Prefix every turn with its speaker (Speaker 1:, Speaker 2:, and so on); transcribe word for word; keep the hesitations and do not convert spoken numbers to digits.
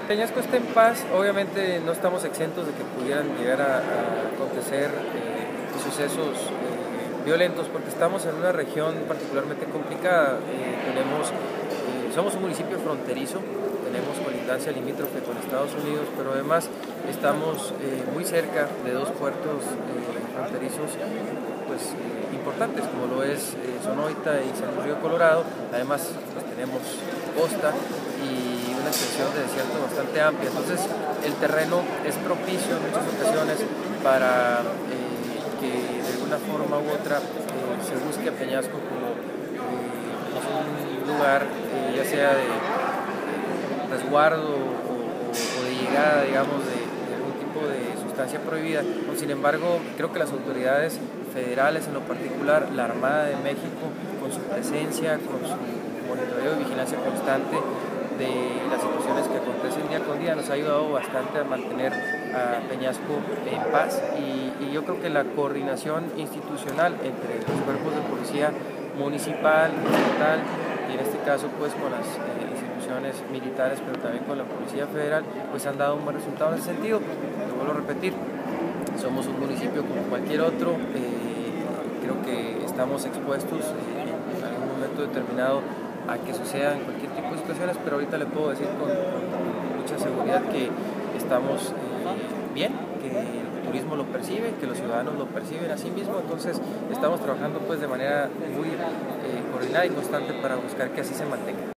Speaker 1: Peñasco está en paz. Obviamente no estamos exentos de que pudieran llegar a, a acontecer eh, sucesos eh, violentos, porque estamos en una región particularmente complicada. Eh, tenemos, eh, somos un municipio fronterizo, tenemos colindancia limítrofe con Estados Unidos, pero además estamos eh, muy cerca de dos puertos eh, fronterizos pues, eh, importantes, como lo es eh, Sonoita y San Luis Río Colorado. Además pues, tenemos costa y una extensión de desierto bastante amplia, entonces el terreno es propicio en muchas ocasiones para eh, que de alguna forma u otra eh, se busque a Peñasco como eh, un lugar eh, ya sea de resguardo o, o, o de llegada, digamos, de, de algún tipo de sustancia prohibida. Sin embargo, creo que las autoridades federales, en lo particular la Armada de México, con su presencia, con su monitoreo y vigilancia constante de las situaciones que acontecen día con día, nos ha ayudado bastante a mantener a Peñasco en paz, y, y yo creo que la coordinación institucional entre los cuerpos de policía municipal, estatal y en este caso pues con las eh, instituciones militares, pero también con la Policía Federal, pues han dado un buen resultado en ese sentido. Lo vuelvo a repetir, somos un municipio como cualquier otro, eh, creo que estamos expuestos eh, en algún momento determinado a que sucedan cualquier tipo de situaciones, pero ahorita le puedo decir con, con mucha seguridad que estamos eh, bien, que el turismo lo percibe, que los ciudadanos lo perciben a sí mismo, entonces estamos trabajando pues de manera muy eh, coordinada y constante para buscar que así se mantenga.